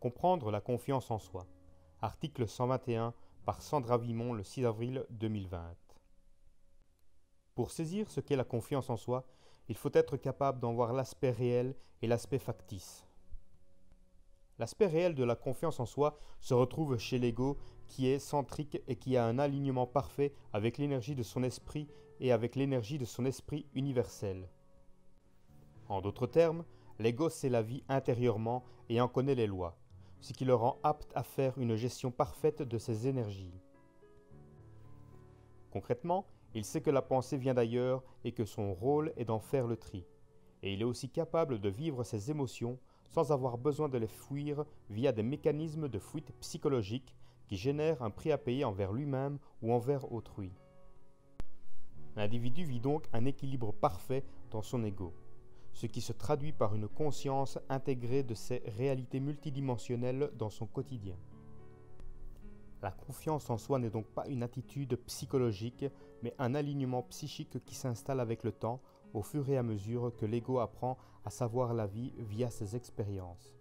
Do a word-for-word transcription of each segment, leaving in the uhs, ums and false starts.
Comprendre la confiance en soi. Article cent vingt et un par Sandra Vimon le six avril deux mille vingt. Pour saisir ce qu'est la confiance en soi, il faut être capable d'en voir l'aspect réel et l'aspect factice. L'aspect réel de la confiance en soi se retrouve chez l'ego qui est centrique et qui a un alignement parfait avec l'énergie de son esprit et avec l'énergie de son esprit universel. En d'autres termes, l'ego sait la vie intérieurement et en connaît les lois, ce qui le rend apte à faire une gestion parfaite de ses énergies. Concrètement, il sait que la pensée vient d'ailleurs et que son rôle est d'en faire le tri. Et il est aussi capable de vivre ses émotions sans avoir besoin de les fuir via des mécanismes de fuite psychologique qui génèrent un prix à payer envers lui-même ou envers autrui. L'individu vit donc un équilibre parfait dans son ego, ce qui se traduit par une conscience intégrée de ses réalités multidimensionnelles dans son quotidien. La confiance en soi n'est donc pas une attitude psychologique, mais un alignement psychique qui s'installe avec le temps, au fur et à mesure que l'ego apprend à savoir la vie via ses expériences.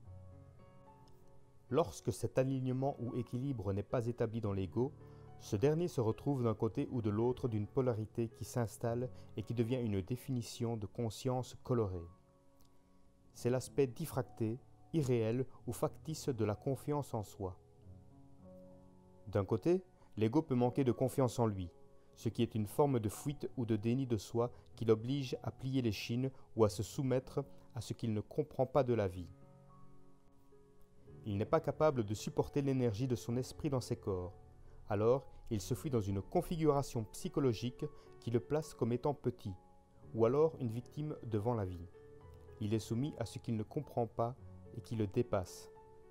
Lorsque cet alignement ou équilibre n'est pas établi dans l'ego, ce dernier se retrouve d'un côté ou de l'autre d'une polarité qui s'installe et qui devient une définition de conscience colorée. C'est l'aspect diffracté, irréel ou factice de la confiance en soi. D'un côté, l'ego peut manquer de confiance en lui, ce qui est une forme de fuite ou de déni de soi qui l'oblige à plier l'échine ou à se soumettre à ce qu'il ne comprend pas de la vie. Il n'est pas capable de supporter l'énergie de son esprit dans ses corps. Alors, il se fuit dans une configuration psychologique qui le place comme étant petit, ou alors une victime devant la vie. Il est soumis à ce qu'il ne comprend pas et qui le dépasse.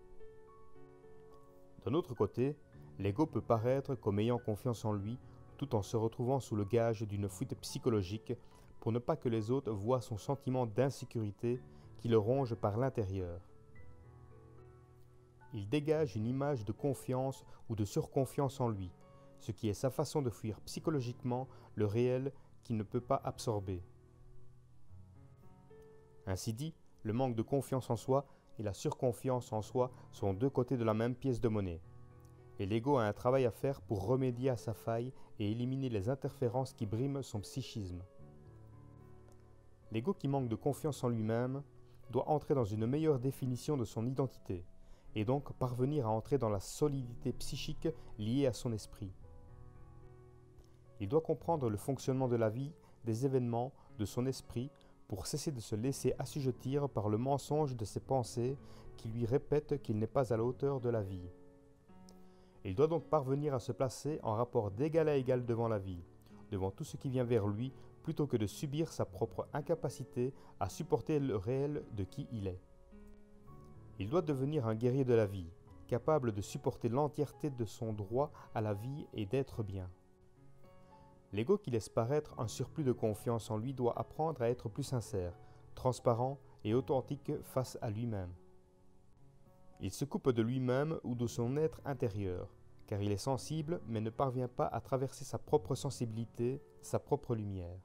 D'un autre côté, l'ego peut paraître comme ayant confiance en lui tout en se retrouvant sous le gage d'une fuite psychologique pour ne pas que les autres voient son sentiment d'insécurité qui le ronge par l'intérieur. Il dégage une image de confiance ou de surconfiance en lui, ce qui est sa façon de fuir psychologiquement le réel qu'il ne peut pas absorber. Ainsi dit, le manque de confiance en soi et la surconfiance en soi sont deux côtés de la même pièce de monnaie. Et l'ego a un travail à faire pour remédier à sa faille et éliminer les interférences qui briment son psychisme. L'ego qui manque de confiance en lui-même doit entrer dans une meilleure définition de son identité, et donc parvenir à entrer dans la solidité psychique liée à son esprit. Il doit comprendre le fonctionnement de la vie, des événements, de son esprit, pour cesser de se laisser assujettir par le mensonge de ses pensées qui lui répètent qu'il n'est pas à la hauteur de la vie. Il doit donc parvenir à se placer en rapport d'égal à égal devant la vie, devant tout ce qui vient vers lui, plutôt que de subir sa propre incapacité à supporter le réel de qui il est. Il doit devenir un guerrier de la vie, capable de supporter l'entièreté de son droit à la vie et d'être bien. L'ego qui laisse paraître un surplus de confiance en lui doit apprendre à être plus sincère, transparent et authentique face à lui-même. Il se coupe de lui-même ou de son être intérieur, car il est sensible mais ne parvient pas à traverser sa propre sensibilité, sa propre lumière.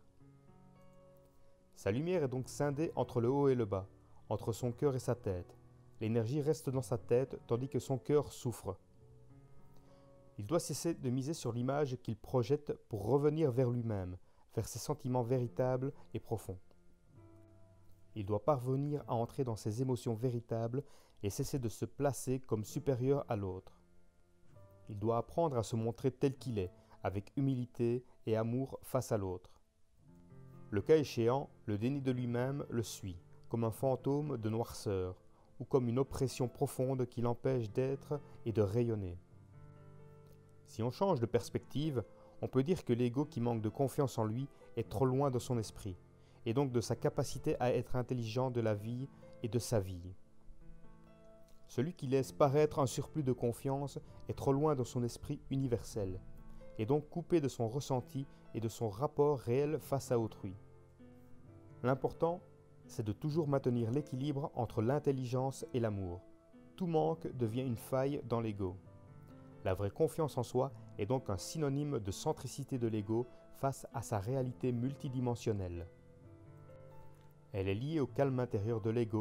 Sa lumière est donc scindée entre le haut et le bas, entre son cœur et sa tête. L'énergie reste dans sa tête tandis que son cœur souffre. Il doit cesser de miser sur l'image qu'il projette pour revenir vers lui-même, vers ses sentiments véritables et profonds. Il doit parvenir à entrer dans ses émotions véritables et cesser de se placer comme supérieur à l'autre. Il doit apprendre à se montrer tel qu'il est, avec humilité et amour face à l'autre. Le cas échéant, le déni de lui-même le suit, comme un fantôme de noirceur, ou comme une oppression profonde qui l'empêche d'être et de rayonner. Si on change de perspective, on peut dire que l'ego qui manque de confiance en lui est trop loin de son esprit, et donc de sa capacité à être intelligent de la vie et de sa vie. Celui qui laisse paraître un surplus de confiance est trop loin de son esprit universel, et donc coupé de son ressenti et de son rapport réel face à autrui. L'important, c'est de toujours maintenir l'équilibre entre l'intelligence et l'amour. Tout manque devient une faille dans l'ego. La vraie confiance en soi est donc un synonyme de centricité de l'ego face à sa réalité multidimensionnelle. Elle est liée au calme intérieur de l'ego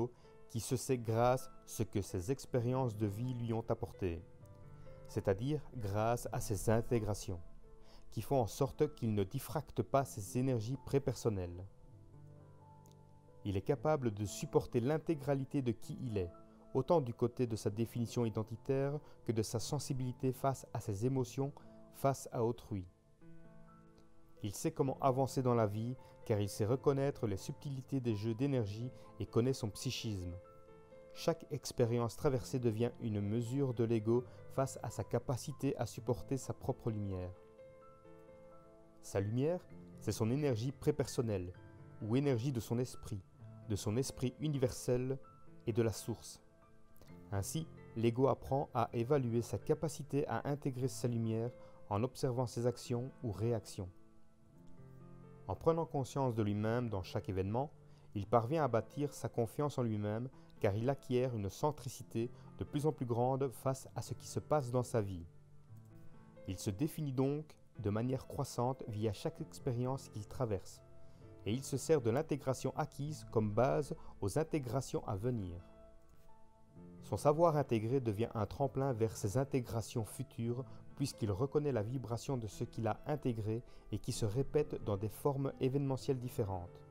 qui se sait grâce à ce que ses expériences de vie lui ont apporté, c'est-à-dire grâce à ses intégrations, qui font en sorte qu'il ne diffracte pas ses énergies prépersonnelles. Il est capable de supporter l'intégralité de qui il est, autant du côté de sa définition identitaire que de sa sensibilité face à ses émotions, face à autrui. Il sait comment avancer dans la vie car il sait reconnaître les subtilités des jeux d'énergie et connaît son psychisme. Chaque expérience traversée devient une mesure de l'ego face à sa capacité à supporter sa propre lumière. Sa lumière, c'est son énergie prépersonnelle, ou énergie de son esprit, de son esprit universel et de la source. Ainsi, l'ego apprend à évaluer sa capacité à intégrer sa lumière en observant ses actions ou réactions. En prenant conscience de lui-même dans chaque événement, il parvient à bâtir sa confiance en lui-même car il acquiert une centricité de plus en plus grande face à ce qui se passe dans sa vie. Il se définit donc de manière croissante via chaque expérience qu'il traverse, et il se sert de l'intégration acquise comme base aux intégrations à venir. Son savoir intégré devient un tremplin vers ses intégrations futures puisqu'il reconnaît la vibration de ce qu'il a intégré et qui se répète dans des formes événementielles différentes.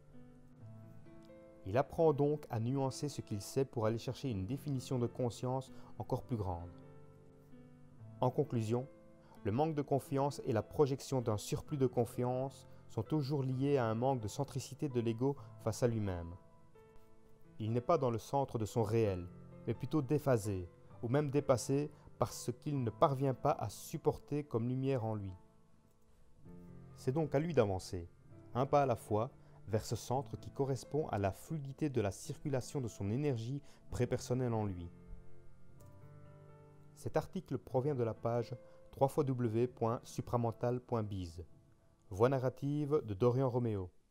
Il apprend donc à nuancer ce qu'il sait pour aller chercher une définition de conscience encore plus grande. En conclusion, le manque de confiance et la projection d'un surplus de confiance sont toujours liés à un manque de centricité de l'ego face à lui-même. Il n'est pas dans le centre de son réel, mais plutôt déphasé, ou même dépassé par ce qu'il ne parvient pas à supporter comme lumière en lui. C'est donc à lui d'avancer, un pas à la fois, vers ce centre qui correspond à la fluidité de la circulation de son énergie prépersonnelle en lui. Cet article provient de la page w w w point supramental point biz. Voix narrative de Dorian Roméo.